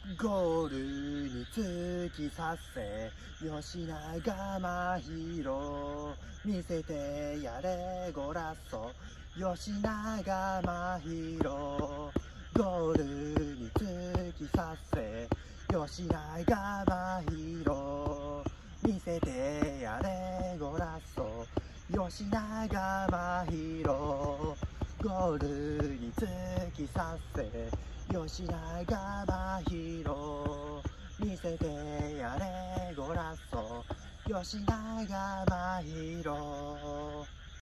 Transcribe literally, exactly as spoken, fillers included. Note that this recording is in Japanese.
ゴールに突き刺せ吉永真宏、見せてやれゴラッソ吉永真宏、ゴールに突き刺せ吉永真宏、見せてやれゴラッソ吉永真宏、ゴールに突き刺せ吉永真宏、見せてやれゴラッソ吉永真宏。